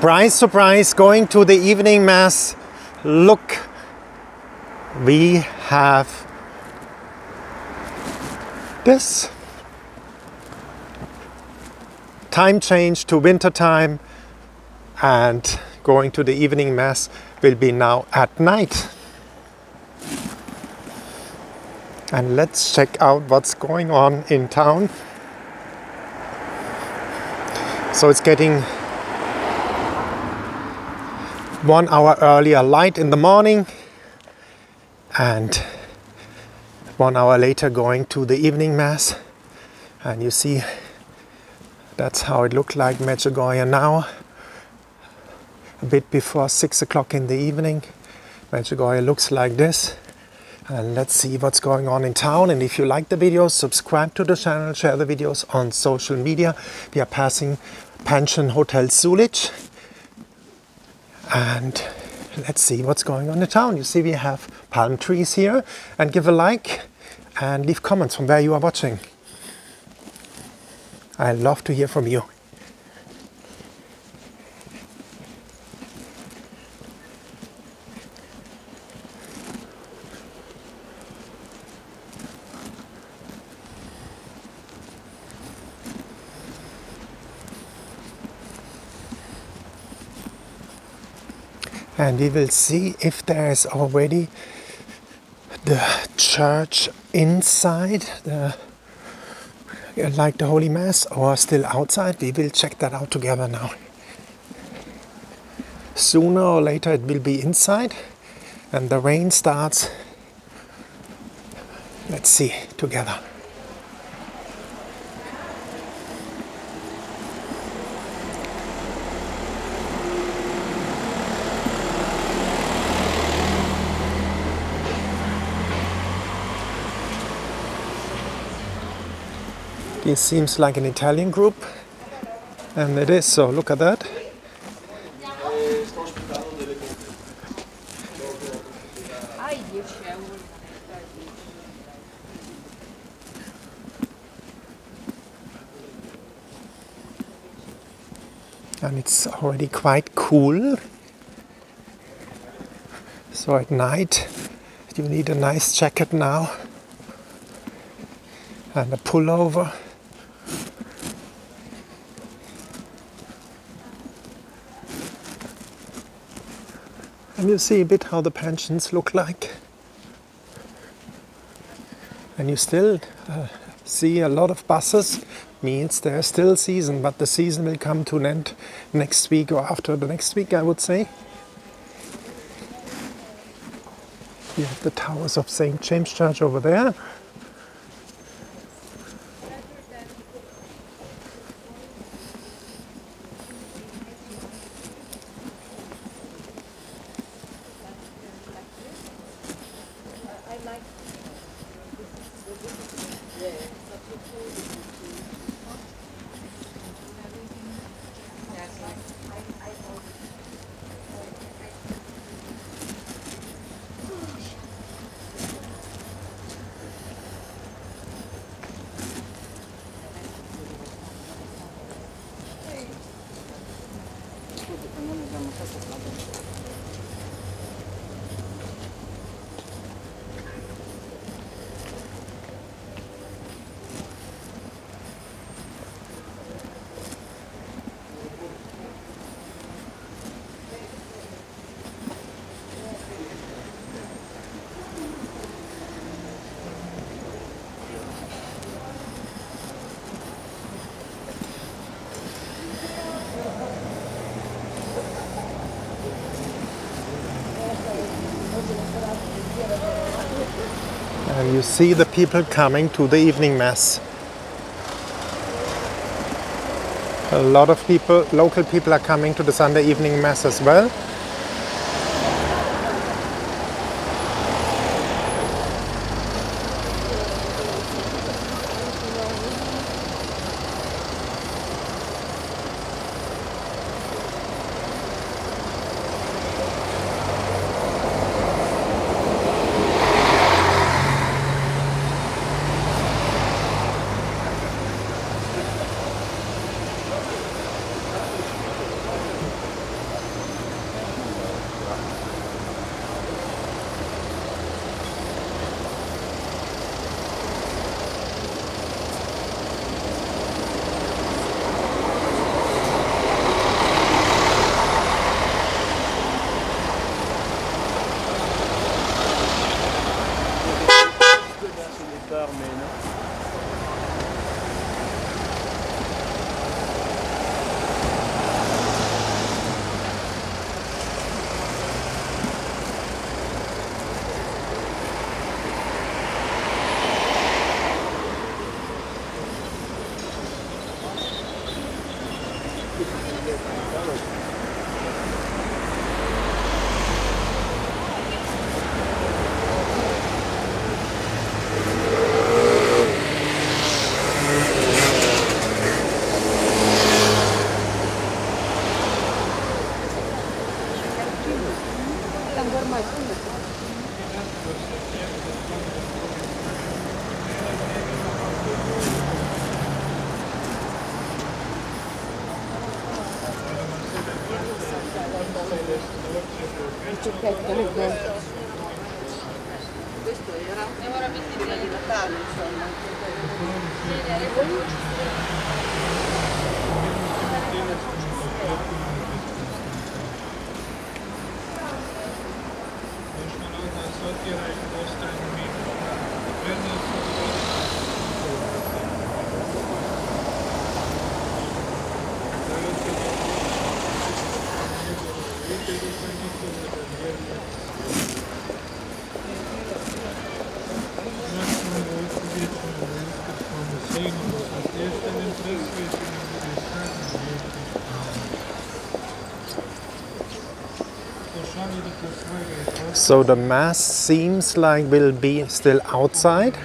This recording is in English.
Surprise, surprise, going to the evening mass. Look, we have this. Time change to winter time, and going to the evening mass will be now at night. And let's check out what's going on in town. So it's getting 1 hour earlier light in the morning, and 1 hour later going to the evening mass. And you see, that's how it looked like Medjugorje now. A bit before 6 o'clock in the evening, Medjugorje looks like this. And let's see what's going on in town. And if you like the videos, subscribe to the channel, share the videos on social media. We are passing Pension Hotel Zulic. And let's see what's going on in town. You see, we have palm trees here. And give a like and leave comments from where you are watching. I love to hear from you. And we will see if there is already the church inside, like the Holy Mass, or still outside. We will check that out together now. Sooner or later it will be inside, and the rain starts. Let's see together. This seems like an Italian group, and it is, so look at that. And it's already quite cool. So at night you need a nice jacket now and a pullover. And you see a bit how the pensions look like. And you still see a lot of buses. Means there's still season, but the season will come to an end next week or after the next week, I would say. You have the towers of St. James Church over there. And you see the people coming to the evening mass. A lot of people, local people, are coming to the Sunday evening mass as well. So the mass seems like will be still outside.